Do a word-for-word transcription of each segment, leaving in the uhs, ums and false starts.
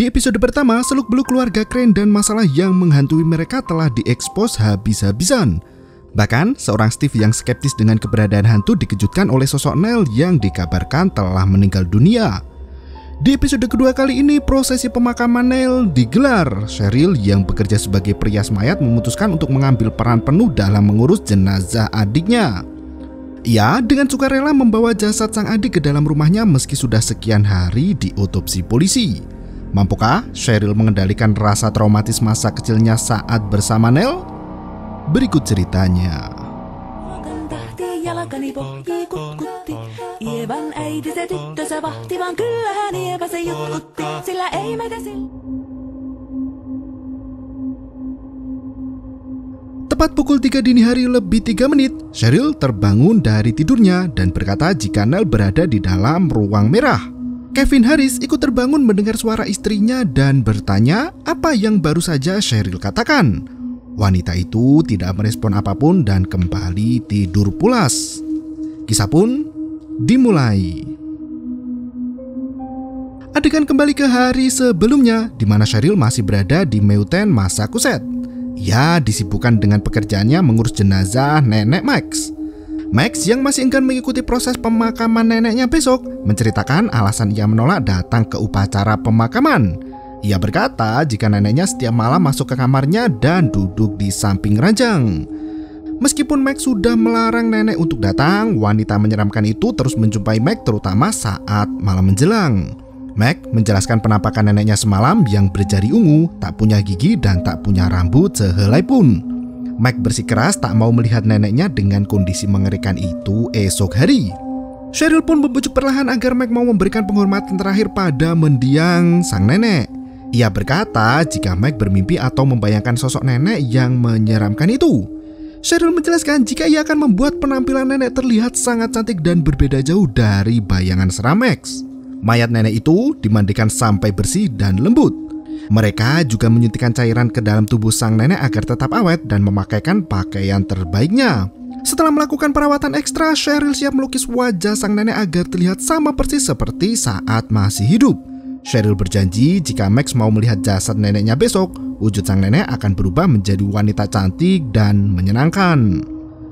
episode pertama, seluk-beluk keluarga Crane dan masalah yang menghantui mereka telah diekspos habis-habisan. Bahkan, seorang Steve yang skeptis dengan keberadaan hantu dikejutkan oleh sosok Neil yang dikabarkan telah meninggal dunia. Di episode kedua kali ini, prosesi pemakaman Neil digelar. Cheryl yang bekerja sebagai perias mayat memutuskan untuk mengambil peran penuh dalam mengurus jenazah adiknya. Ia dengan sukarela membawa jasad sang adik ke dalam rumahnya meski sudah sekian hari diotopsi polisi. Mampukah Cheryl mengendalikan rasa traumatis masa kecilnya saat bersama Neil? Berikut ceritanya. Tepat pukul tiga dini hari lebih tiga menit, Cheryl terbangun dari tidurnya dan berkata jika Neil berada di dalam ruang merah. Kevin Harris ikut terbangun mendengar suara istrinya dan bertanya apa yang baru saja Cheryl katakan. Wanita itu tidak merespon apapun dan kembali tidur pulas. Kisah pun dimulai. Adegan kembali ke hari sebelumnya, di mana Cheryl masih berada di Mewten, Massachusetts. Ia disibukkan dengan pekerjaannya mengurus jenazah nenek Max. Max yang masih enggan mengikuti proses pemakaman neneknya besok menceritakan alasan ia menolak datang ke upacara pemakaman. Ia berkata jika neneknya setiap malam masuk ke kamarnya dan duduk di samping ranjang. Meskipun Max sudah melarang nenek untuk datang, wanita menyeramkan itu terus menjumpai Max terutama saat malam menjelang. Max menjelaskan penampakan neneknya semalam yang berjari ungu, tak punya gigi dan tak punya rambut sehelai pun. Mac bersikeras tak mau melihat neneknya dengan kondisi mengerikan itu esok hari. Cheryl pun membujuk perlahan agar Mac mau memberikan penghormatan terakhir pada mendiang sang nenek. Ia berkata jika Mac bermimpi atau membayangkan sosok nenek yang menyeramkan itu. Cheryl menjelaskan jika ia akan membuat penampilan nenek terlihat sangat cantik dan berbeda jauh dari bayangan seram Max. Mayat nenek itu dimandikan sampai bersih dan lembut. Mereka juga menyuntikkan cairan ke dalam tubuh sang nenek agar tetap awet dan memakaikan pakaian terbaiknya. Setelah melakukan perawatan ekstra, Cheryl siap melukis wajah sang nenek agar terlihat sama persis seperti saat masih hidup. Cheryl berjanji jika Max mau melihat jasad neneknya besok, wujud sang nenek akan berubah menjadi wanita cantik dan menyenangkan.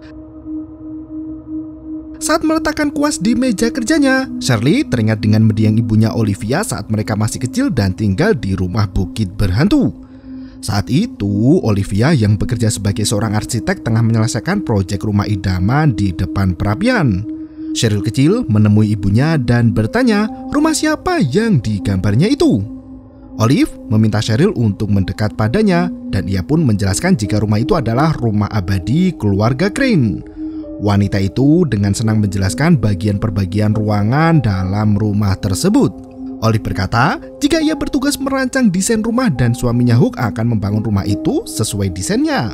Saat meletakkan kuas di meja kerjanya, Shirley teringat dengan mendiang ibunya Olivia saat mereka masih kecil dan tinggal di rumah bukit berhantu. Saat itu, Olivia yang bekerja sebagai seorang arsitek tengah menyelesaikan proyek rumah idaman di depan perapian. Cheryl kecil menemui ibunya dan bertanya rumah siapa yang digambarnya itu. Olive meminta Cheryl untuk mendekat padanya dan ia pun menjelaskan jika rumah itu adalah rumah abadi keluarga Crane. Wanita itu dengan senang menjelaskan bagian per bagian ruangan dalam rumah tersebut. Olive berkata jika ia bertugas merancang desain rumah dan suaminya Hook akan membangun rumah itu sesuai desainnya.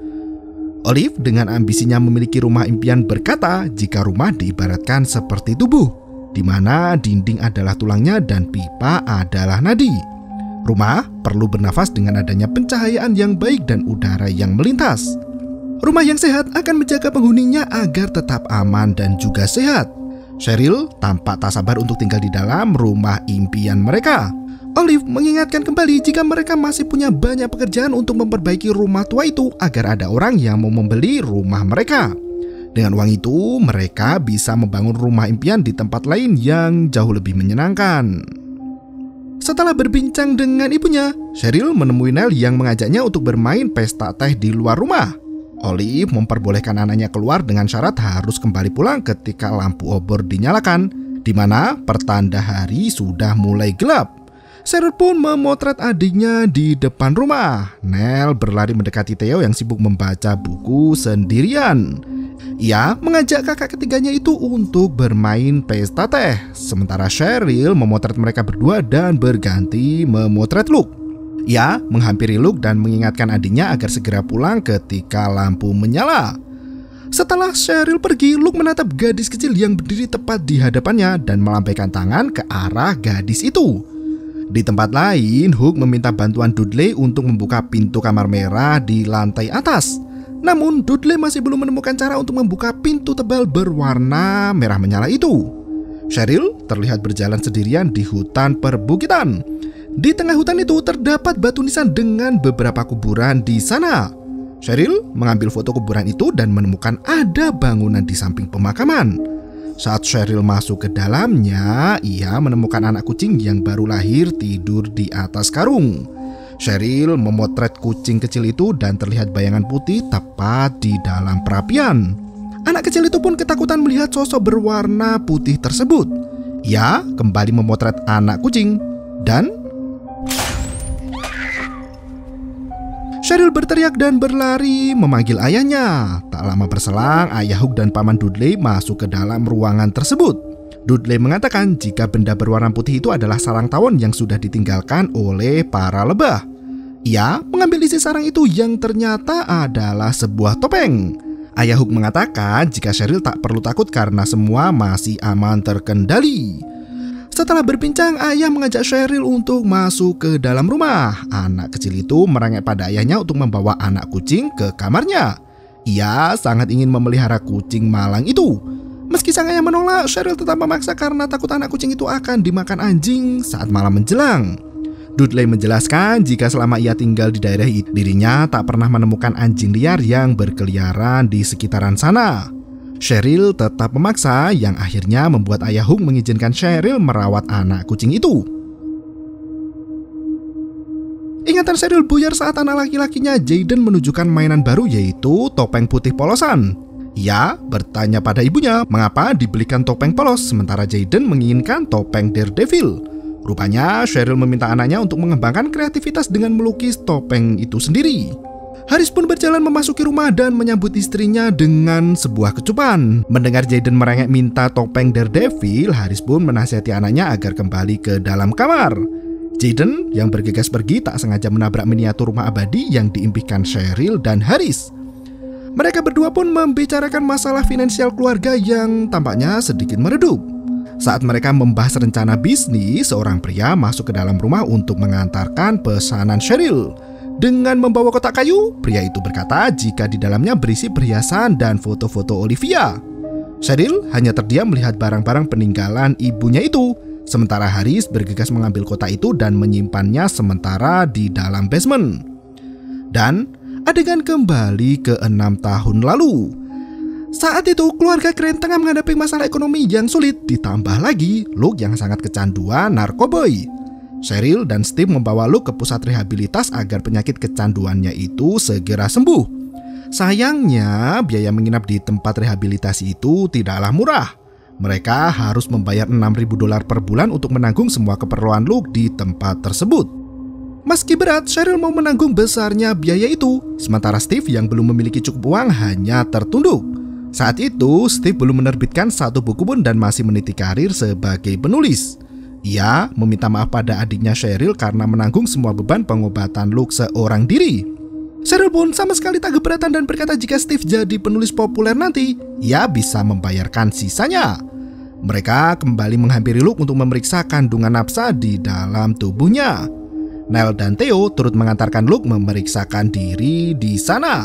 Olive dengan ambisinya memiliki rumah impian berkata jika rumah diibaratkan seperti tubuh, di mana dinding adalah tulangnya dan pipa adalah nadi. Rumah perlu bernafas dengan adanya pencahayaan yang baik dan udara yang melintas. Rumah yang sehat akan menjaga penghuninya agar tetap aman dan juga sehat. Cheryl tampak tak sabar untuk tinggal di dalam rumah impian mereka. Olive mengingatkan kembali jika mereka masih punya banyak pekerjaan untuk memperbaiki rumah tua itu agar ada orang yang mau membeli rumah mereka. Dengan uang itu, mereka bisa membangun rumah impian di tempat lain yang jauh lebih menyenangkan. Setelah berbincang dengan ibunya, Cheryl menemui Neil yang mengajaknya untuk bermain pesta teh di luar rumah. Olive memperbolehkan anaknya keluar dengan syarat harus kembali pulang ketika lampu obor dinyalakan, di mana pertanda hari sudah mulai gelap. Cheryl pun memotret adiknya di depan rumah. Neil berlari mendekati Theo yang sibuk membaca buku sendirian. Ia mengajak kakak ketiganya itu untuk bermain pesta teh, sementara Cheryl memotret mereka berdua dan berganti memotret Luke. Ia menghampiri Luke dan mengingatkan adiknya agar segera pulang ketika lampu menyala. Setelah Cheryl pergi, Luke menatap gadis kecil yang berdiri tepat di hadapannya dan melambaikan tangan ke arah gadis itu. Di tempat lain, Hook meminta bantuan Dudley untuk membuka pintu kamar merah di lantai atas. Namun Dudley masih belum menemukan cara untuk membuka pintu tebal berwarna merah menyala itu. Cheryl terlihat berjalan sendirian di hutan perbukitan. Di tengah hutan itu terdapat batu nisan dengan beberapa kuburan di sana. Cheryl mengambil foto kuburan itu dan menemukan ada bangunan di samping pemakaman. Saat Cheryl masuk ke dalamnya, ia menemukan anak kucing yang baru lahir tidur di atas karung. Cheryl memotret kucing kecil itu dan terlihat bayangan putih tepat di dalam perapian. Anak kecil itu pun ketakutan melihat sosok berwarna putih tersebut. Ia kembali memotret anak kucing dan Cheryl berteriak dan berlari memanggil ayahnya. Tak lama berselang, ayah Hook dan paman Dudley masuk ke dalam ruangan tersebut. Dudley mengatakan jika benda berwarna putih itu adalah sarang tawon yang sudah ditinggalkan oleh para lebah. Ia mengambil isi sarang itu yang ternyata adalah sebuah topeng. Ayah Hook mengatakan jika Cheryl tak perlu takut karena semua masih aman terkendali. Setelah berbincang, ayah mengajak Cheryl untuk masuk ke dalam rumah. Anak kecil itu merengek pada ayahnya untuk membawa anak kucing ke kamarnya. Ia sangat ingin memelihara kucing malang itu. Meski sang ayah menolak, Cheryl tetap memaksa karena takut anak kucing itu akan dimakan anjing saat malam menjelang. Dudley menjelaskan jika selama ia tinggal di daerah itu, dirinya tak pernah menemukan anjing liar yang berkeliaran di sekitaran sana. Cheryl tetap memaksa, yang akhirnya membuat ayah Hook mengizinkan Cheryl merawat anak kucing itu. Ingatan Cheryl buyar saat anak laki-lakinya Jaden menunjukkan mainan baru, yaitu topeng putih polosan. Ia bertanya pada ibunya mengapa dibelikan topeng polos sementara Jaden menginginkan topeng Daredevil. Rupanya Cheryl meminta anaknya untuk mengembangkan kreativitas dengan melukis topeng itu sendiri. Haris pun berjalan memasuki rumah dan menyambut istrinya dengan sebuah kecupan. Mendengar Jaden merengek minta topeng Daredevil, Haris pun menasihati anaknya agar kembali ke dalam kamar. Jaden yang bergegas pergi tak sengaja menabrak miniatur rumah abadi yang diimpikan Cheryl dan Haris. Mereka berdua pun membicarakan masalah finansial keluarga yang tampaknya sedikit meredup. Saat mereka membahas rencana bisnis, seorang pria masuk ke dalam rumah untuk mengantarkan pesanan Cheryl. Dengan membawa kotak kayu, pria itu berkata jika di dalamnya berisi perhiasan dan foto-foto Olivia. Cheryl hanya terdiam melihat barang-barang peninggalan ibunya itu, sementara Haris bergegas mengambil kotak itu dan menyimpannya sementara di dalam basement. Dan adegan kembali ke enam tahun lalu. Saat itu keluarga Crane tengah menghadapi masalah ekonomi yang sulit, ditambah lagi Luke yang sangat kecanduan narkoboy. Cheryl dan Steve membawa Luke ke pusat rehabilitas agar penyakit kecanduannya itu segera sembuh. Sayangnya, biaya menginap di tempat rehabilitasi itu tidaklah murah. Mereka harus membayar enam ribu dolar per bulan untuk menanggung semua keperluan Luke di tempat tersebut. Meski berat, Cheryl mau menanggung besarnya biaya itu, sementara Steve yang belum memiliki cukup uang hanya tertunduk. Saat itu, Steve belum menerbitkan satu buku pun dan masih meniti karir sebagai penulis. Ia meminta maaf pada adiknya Cheryl karena menanggung semua beban pengobatan Luke seorang diri. Cheryl pun sama sekali tak keberatan dan berkata jika Steve jadi penulis populer nanti, ia bisa membayarkan sisanya. Mereka kembali menghampiri Luke untuk memeriksa kandungan nafsa di dalam tubuhnya. Nell dan Theo turut mengantarkan Luke memeriksakan diri di sana.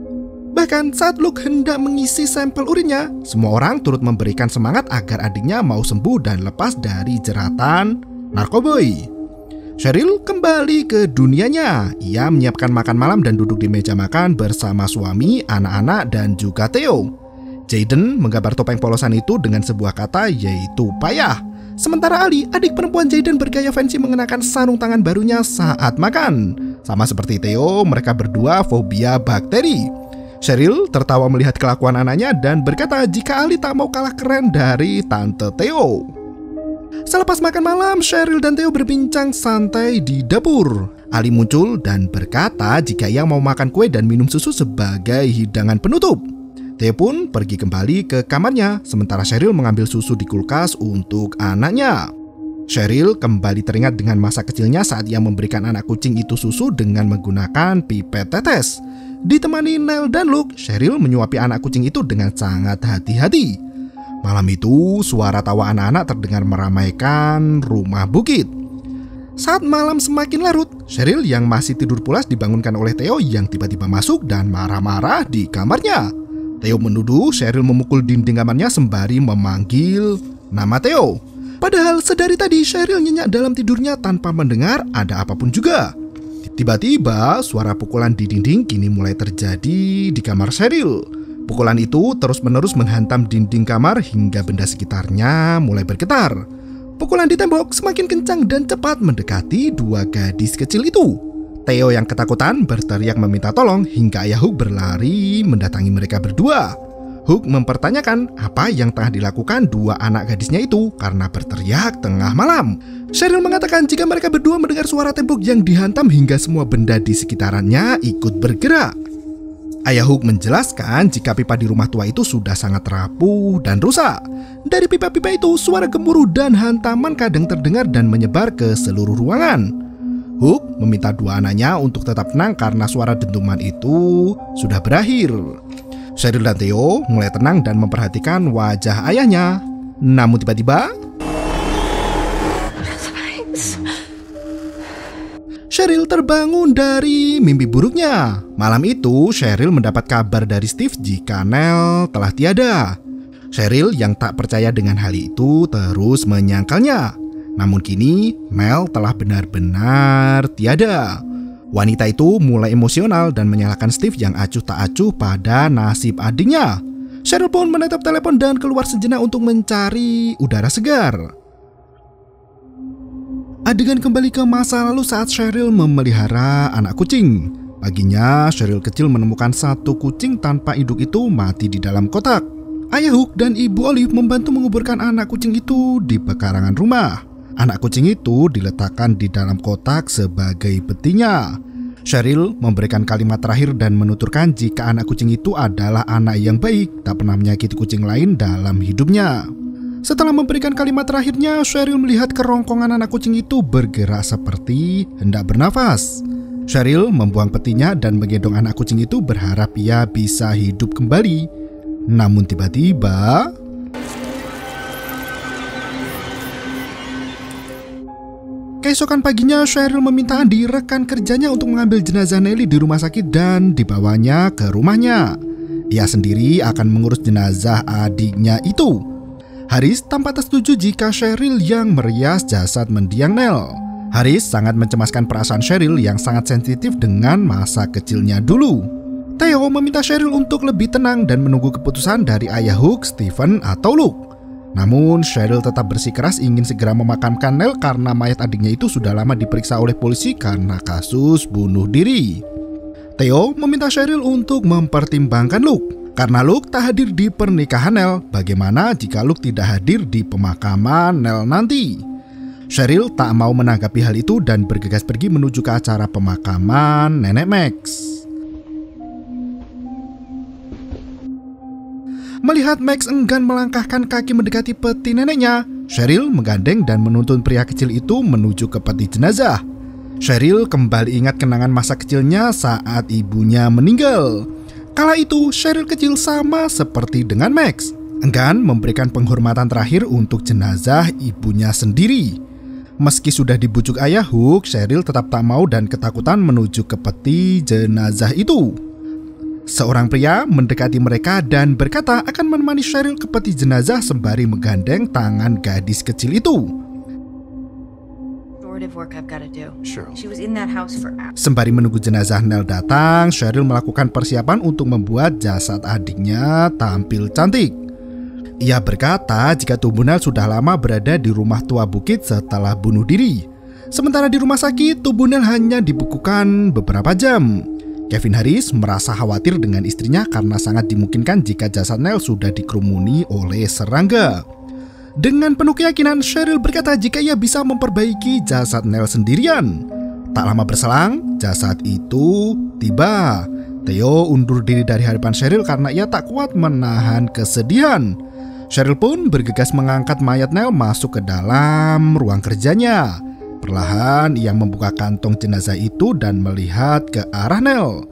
Bahkan saat Luke hendak mengisi sampel urinnya, semua orang turut memberikan semangat agar adiknya mau sembuh dan lepas dari jeratan narkoboy. Cheryl kembali ke dunianya. Ia menyiapkan makan malam dan duduk di meja makan bersama suami, anak-anak, dan juga Theo. Jaden menggambar topeng polosan itu dengan sebuah kata, yaitu payah. Sementara Ali, adik perempuan Jaden, bergaya fancy mengenakan sarung tangan barunya saat makan. Sama seperti Theo, mereka berdua fobia bakteri. Cheryl tertawa melihat kelakuan anaknya dan berkata jika Ali tak mau kalah keren dari Tante Theo. Selepas makan malam, Cheryl dan Theo berbincang santai di dapur. Ali muncul dan berkata jika ia mau makan kue dan minum susu sebagai hidangan penutup. Theo pun pergi kembali ke kamarnya, sementara Cheryl mengambil susu di kulkas untuk anaknya. Cheryl kembali teringat dengan masa kecilnya saat ia memberikan anak kucing itu susu dengan menggunakan pipet tetes. Ditemani Nell dan Luke, Cheryl menyuapi anak kucing itu dengan sangat hati-hati. Malam itu, suara tawa anak-anak terdengar meramaikan rumah bukit. Saat malam semakin larut, Cheryl yang masih tidur pulas dibangunkan oleh Theo yang tiba-tiba masuk dan marah-marah di kamarnya. Theo menuduh Cheryl memukul dinding kamarnya sembari memanggil nama Theo. Padahal sedari tadi Cheryl nyenyak dalam tidurnya tanpa mendengar ada apapun juga. Tiba-tiba suara pukulan di dinding kini mulai terjadi di kamar Cheryl. Pukulan itu terus-menerus menghantam dinding kamar hingga benda sekitarnya mulai bergetar. Pukulan di tembok semakin kencang dan cepat mendekati dua gadis kecil itu. Theo yang ketakutan berteriak meminta tolong hingga ayah Hook berlari mendatangi mereka berdua. Hook mempertanyakan apa yang tengah dilakukan dua anak gadisnya itu karena berteriak tengah malam. Cheryl mengatakan jika mereka berdua mendengar suara tembok yang dihantam hingga semua benda di sekitarannya ikut bergerak. Ayah Hook menjelaskan jika pipa di rumah tua itu sudah sangat rapuh dan rusak. Dari pipa-pipa itu suara gemuruh dan hantaman kadang terdengar dan menyebar ke seluruh ruangan. Hook meminta dua anaknya untuk tetap tenang karena suara dentuman itu sudah berakhir. Cheryl dan Theo mulai tenang dan memperhatikan wajah ayahnya. Namun tiba-tiba Cheryl terbangun dari mimpi buruknya. Malam itu Cheryl mendapat kabar dari Steve jika Nell telah tiada. Cheryl yang tak percaya dengan hal itu terus menyangkalnya. Namun kini Mel telah benar-benar tiada. Wanita itu mulai emosional dan menyalahkan Steve yang acuh tak acuh pada nasib adiknya. Cheryl pun menatap telepon dan keluar sejenak untuk mencari udara segar. Adegan kembali ke masa lalu saat Cheryl memelihara anak kucing. Paginya Cheryl kecil menemukan satu kucing tanpa induk itu mati di dalam kotak. Ayah Hook dan Ibu Olive membantu menguburkan anak kucing itu di pekarangan rumah. Anak kucing itu diletakkan di dalam kotak sebagai petinya. Cheryl memberikan kalimat terakhir dan menuturkan jika anak kucing itu adalah anak yang baik, tak pernah menyakiti kucing lain dalam hidupnya. Setelah memberikan kalimat terakhirnya, Cheryl melihat kerongkongan anak kucing itu bergerak seperti hendak bernafas. Cheryl membuang petinya dan menggendong anak kucing itu berharap ia bisa hidup kembali. Namun tiba-tiba keesokan paginya Cheryl meminta Andy, rekan kerjanya, untuk mengambil jenazah Nellie di rumah sakit dan dibawanya ke rumahnya. Ia sendiri akan mengurus jenazah adiknya itu. Haris tampak tak setuju jika Cheryl yang merias jasad mendiang Nell. Haris sangat mencemaskan perasaan Cheryl yang sangat sensitif dengan masa kecilnya dulu. Theo meminta Cheryl untuk lebih tenang dan menunggu keputusan dari ayah Hook, Stephen, atau Luke. Namun Cheryl tetap bersikeras ingin segera memakamkan Nell karena mayat adiknya itu sudah lama diperiksa oleh polisi karena kasus bunuh diri. Theo meminta Cheryl untuk mempertimbangkan Luke. Karena Luke tak hadir di pernikahan Nell, bagaimana jika Luke tidak hadir di pemakaman Nell nanti? Cheryl tak mau menanggapi hal itu dan bergegas pergi menuju ke acara pemakaman Nenek Max. Melihat Max enggan melangkahkan kaki mendekati peti neneknya, Cheryl menggandeng dan menuntun pria kecil itu menuju ke peti jenazah. Cheryl kembali ingat kenangan masa kecilnya saat ibunya meninggal. Kala itu Cheryl kecil sama seperti dengan Max, enggan memberikan penghormatan terakhir untuk jenazah ibunya sendiri. Meski sudah dibujuk ayah Hook, Cheryl tetap tak mau dan ketakutan menuju ke peti jenazah itu. Seorang pria mendekati mereka dan berkata akan menemani Cheryl ke peti jenazah sembari menggandeng tangan gadis kecil itu. Sembari menunggu jenazah Nell datang, Cheryl melakukan persiapan untuk membuat jasad adiknya tampil cantik. Ia berkata jika tubuh Nell sudah lama berada di rumah tua bukit setelah bunuh diri. Sementara di rumah sakit, tubuh Nell hanya dibekukan beberapa jam. Kevin Harris merasa khawatir dengan istrinya karena sangat dimungkinkan jika jasad Nell sudah dikerumuni oleh serangga. Dengan penuh keyakinan, Cheryl berkata jika ia bisa memperbaiki jasad Nell sendirian. Tak lama berselang, jasad itu tiba. Theo undur diri dari hadapan Cheryl karena ia tak kuat menahan kesedihan. Cheryl pun bergegas mengangkat mayat Nell masuk ke dalam ruang kerjanya. Perlahan ia membuka kantong jenazah itu dan melihat ke arah Nell.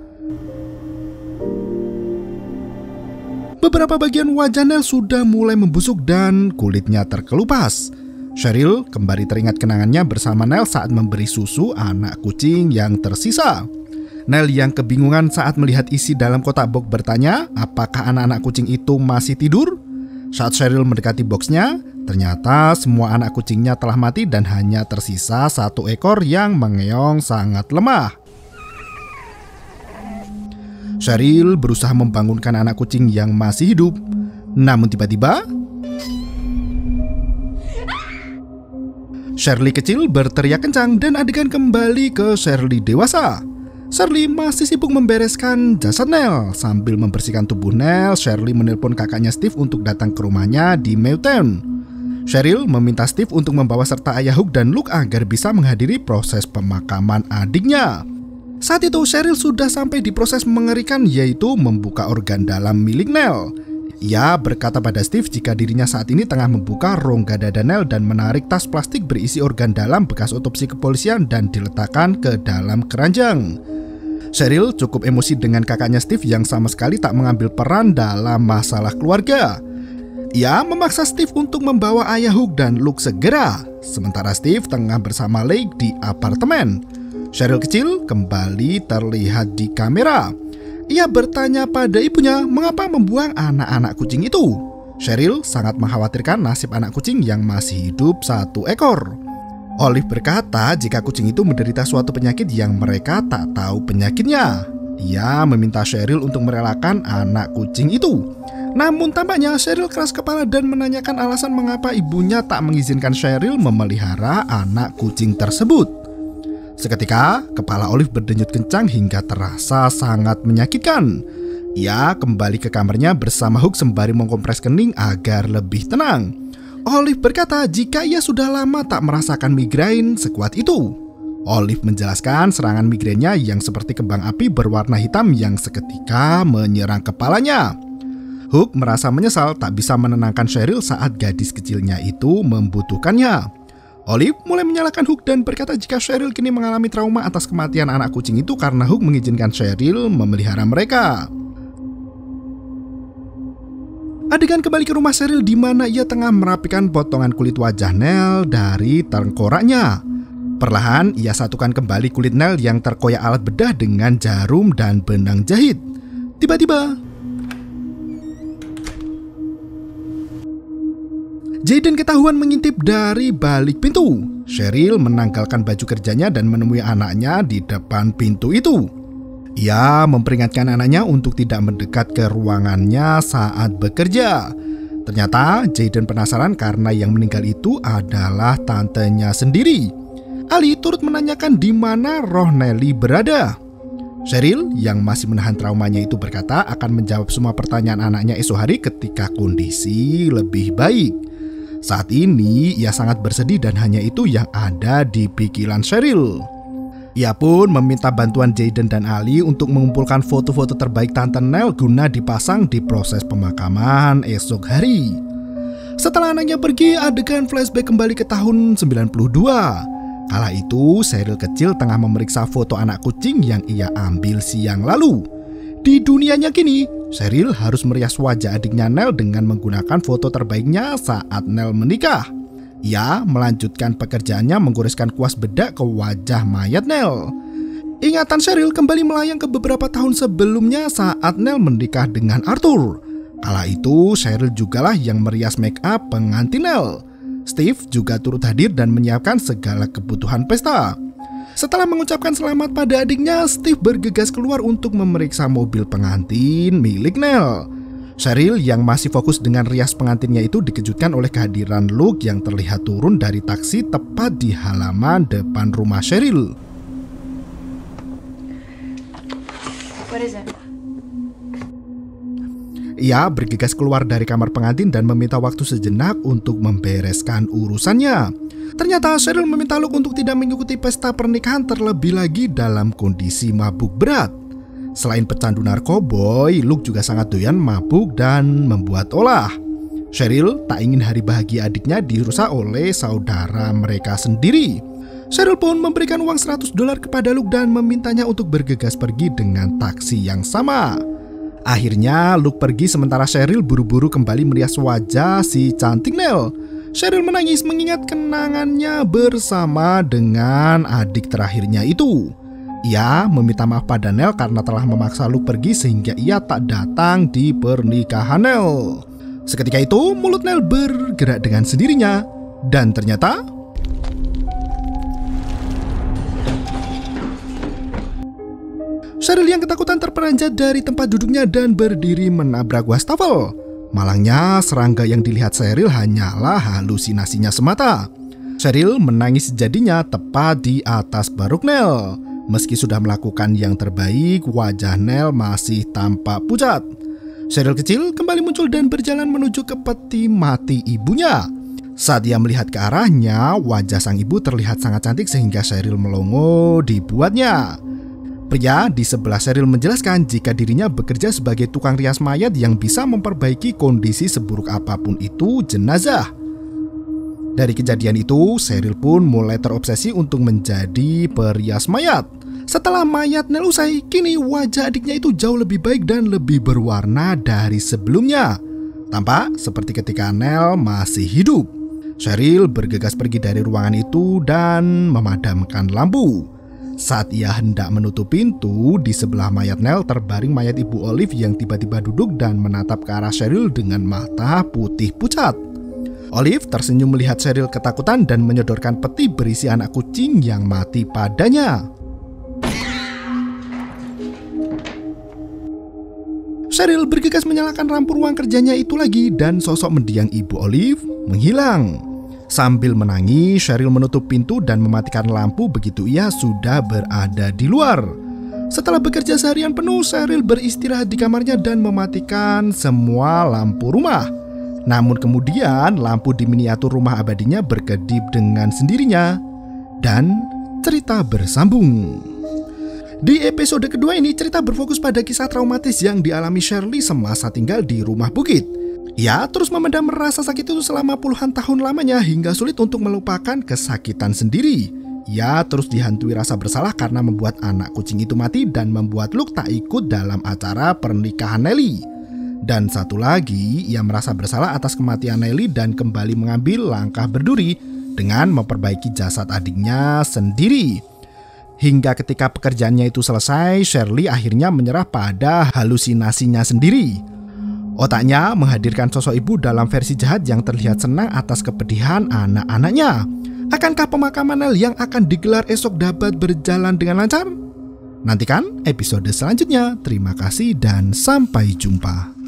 Beberapa bagian wajah Nell sudah mulai membusuk dan kulitnya terkelupas. Cheryl kembali teringat kenangannya bersama Nell saat memberi susu anak kucing yang tersisa. Nell yang kebingungan saat melihat isi dalam kotak box bertanya apakah anak-anak kucing itu masih tidur. Saat Cheryl mendekati boxnya, Ternyata semua anak kucingnya telah mati dan hanya tersisa satu ekor yang mengeong sangat lemah. Cheryl berusaha membangunkan anak kucing yang masih hidup. Namun tiba-tiba Shirley kecil berteriak kencang dan adegan kembali ke Shirley dewasa. Shirley masih sibuk membereskan jasad Nell. Sambil membersihkan tubuh Nell, Shirley menelpon kakaknya Steve untuk datang ke rumahnya di Mewtown. Cheryl meminta Steve untuk membawa serta ayah Hook dan Luke agar bisa menghadiri proses pemakaman adiknya. Saat itu Cheryl sudah sampai di proses mengerikan, yaitu membuka organ dalam milik Nell. Ia berkata pada Steve jika dirinya saat ini tengah membuka rongga dada Nell dan menarik tas plastik berisi organ dalam bekas otopsi kepolisian dan diletakkan ke dalam keranjang. Cheryl cukup emosi dengan kakaknya Steve yang sama sekali tak mengambil peran dalam masalah keluarga. Ia memaksa Steve untuk membawa ayah Hook dan Luke segera. Sementara Steve tengah bersama Lake di apartemen. Cheryl kecil kembali terlihat di kamera. Ia bertanya pada ibunya mengapa membuang anak-anak kucing itu. Cheryl sangat mengkhawatirkan nasib anak kucing yang masih hidup satu ekor. Olive berkata jika kucing itu menderita suatu penyakit yang mereka tak tahu penyakitnya. Ia meminta Cheryl untuk merelakan anak kucing itu. Namun tampaknya Cheryl keras kepala dan menanyakan alasan mengapa ibunya tak mengizinkan Cheryl memelihara anak kucing tersebut. Seketika, kepala Olive berdenyut kencang hingga terasa sangat menyakitkan. Ia kembali ke kamarnya bersama Hook sembari mengkompres kening agar lebih tenang. Olive berkata jika ia sudah lama tak merasakan migrain sekuat itu. Olive menjelaskan serangan migrainnya yang seperti kembang api berwarna hitam yang seketika menyerang kepalanya. Hook merasa menyesal tak bisa menenangkan Cheryl saat gadis kecilnya itu membutuhkannya. Olive mulai menyalahkan Hook dan berkata jika Cheryl kini mengalami trauma atas kematian anak kucing itu karena Hook mengizinkan Cheryl memelihara mereka. Adegan kembali ke rumah Cheryl di mana ia tengah merapikan potongan kulit wajah Nell dari tengkoraknya. Perlahan ia satukan kembali kulit Nell yang terkoyak alat bedah dengan jarum dan benang jahit. Tiba-tiba Jaden ketahuan mengintip dari balik pintu. Cheryl menanggalkan baju kerjanya dan menemui anaknya di depan pintu itu. Ia memperingatkan anaknya untuk tidak mendekat ke ruangannya saat bekerja. Ternyata Jaden penasaran karena yang meninggal itu adalah tantenya sendiri. Ali turut menanyakan di mana roh Nelly berada. Cheryl yang masih menahan traumanya itu berkata akan menjawab semua pertanyaan anaknya esok hari ketika kondisi lebih baik. Saat ini ia sangat bersedih dan hanya itu yang ada di pikiran Cheryl. Ia pun meminta bantuan Jaden dan Ali untuk mengumpulkan foto-foto terbaik Tante Nell guna dipasang di proses pemakaman esok hari. Setelah anaknya pergi, adegan flashback kembali ke tahun sembilan puluh dua. Kala itu Cheryl kecil tengah memeriksa foto anak kucing yang ia ambil siang lalu. Di dunianya kini, Cheryl harus merias wajah adiknya Nell dengan menggunakan foto terbaiknya saat Nell menikah. Ia melanjutkan pekerjaannya menggoreskan kuas bedak ke wajah mayat Nell. Ingatan Cheryl kembali melayang ke beberapa tahun sebelumnya saat Nell menikah dengan Arthur. Kala itu Cheryl jugalah yang merias make up pengantin Nell. Steve juga turut hadir dan menyiapkan segala kebutuhan pesta. Setelah mengucapkan selamat pada adiknya, Steve bergegas keluar untuk memeriksa mobil pengantin milik Nell. Cheryl yang masih fokus dengan rias pengantinnya itu dikejutkan oleh kehadiran Luke yang terlihat turun dari taksi tepat di halaman depan rumah Cheryl. What is it? Ia bergegas keluar dari kamar pengantin dan meminta waktu sejenak untuk membereskan urusannya. Ternyata Cheryl meminta Luke untuk tidak mengikuti pesta pernikahan terlebih lagi dalam kondisi mabuk berat. Selain pecandu narkoboy, Luke juga sangat doyan mabuk dan membuat olah. Cheryl tak ingin hari bahagia adiknya dirusak oleh saudara mereka sendiri. Cheryl pun memberikan uang seratus dolar kepada Luke dan memintanya untuk bergegas pergi dengan taksi yang sama. Akhirnya Luke pergi sementara Cheryl buru-buru kembali merias wajah si cantik Nell. Cheryl menangis mengingat kenangannya bersama dengan adik terakhirnya itu. Ia meminta maaf pada Nell karena telah memaksa Luke pergi sehingga ia tak datang di pernikahan Nell. Seketika itu mulut Nell bergerak dengan sendirinya. Dan ternyata Cheryl yang ketakutan terperanjat dari tempat duduknya dan berdiri menabrak wastafel. Malangnya, serangga yang dilihat Cheryl hanyalah halusinasinya semata. Cheryl menangis sejadinya tepat di atas baruk Nell. Meski sudah melakukan yang terbaik, wajah Nell masih tampak pucat. Cheryl kecil kembali muncul dan berjalan menuju ke peti mati ibunya. Saat ia melihat ke arahnya, wajah sang ibu terlihat sangat cantik sehingga Cheryl melongo dibuatnya. Pria di sebelah Cheryl menjelaskan jika dirinya bekerja sebagai tukang rias mayat yang bisa memperbaiki kondisi seburuk apapun itu jenazah. Dari kejadian itu, Cheryl pun mulai terobsesi untuk menjadi perias mayat. Setelah mayat Nell usai, kini wajah adiknya itu jauh lebih baik dan lebih berwarna dari sebelumnya. Tampak seperti ketika Nell masih hidup. Cheryl bergegas pergi dari ruangan itu dan memadamkan lampu. Saat ia hendak menutup pintu, di sebelah mayat Nell terbaring mayat Ibu Olive yang tiba-tiba duduk dan menatap ke arah Cheryl dengan mata putih pucat. Olive tersenyum melihat Cheryl ketakutan dan menyodorkan peti berisi anak kucing yang mati padanya. Cheryl bergegas menyalakan lampu ruang kerjanya itu lagi dan sosok mendiang Ibu Olive menghilang. Sambil menangis, Cheryl menutup pintu dan mematikan lampu begitu ia sudah berada di luar. Setelah bekerja seharian penuh, Cheryl beristirahat di kamarnya dan mematikan semua lampu rumah. Namun kemudian lampu di miniatur rumah abadinya berkedip dengan sendirinya dan cerita bersambung. Di episode kedua ini, cerita berfokus pada kisah traumatis yang dialami Shirley semasa tinggal di rumah bukit. Ia terus memendam rasa sakit itu selama puluhan tahun lamanya hingga sulit untuk melupakan kesakitan sendiri. Ia terus dihantui rasa bersalah karena membuat anak kucing itu mati dan membuat Luke tak ikut dalam acara pernikahan Nellie. Dan satu lagi, ia merasa bersalah atas kematian Nellie dan kembali mengambil langkah berduri dengan memperbaiki jasad adiknya sendiri. Hingga ketika pekerjaannya itu selesai, Shirley akhirnya menyerah pada halusinasinya sendiri. Otaknya menghadirkan sosok ibu dalam versi jahat yang terlihat senang atas kepedihan anak-anaknya. Akankah pemakaman Nell yang akan digelar esok dapat berjalan dengan lancar? Nantikan episode selanjutnya. Terima kasih dan sampai jumpa.